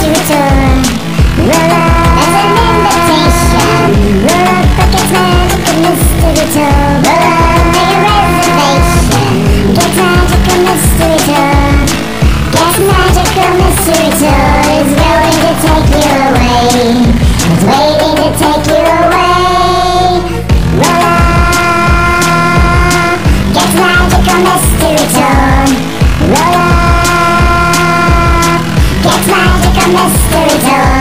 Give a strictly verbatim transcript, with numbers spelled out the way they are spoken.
mystery tour. Roll up as an invitation. Roll up like it's magical mystery tour. Roll up, make a reservation. Get magical mystery tour. Get magical mystery tour is going to take you away. It's waiting to take you away. Roll up, get magical mystery tour. Roll up, get magical mystery tour.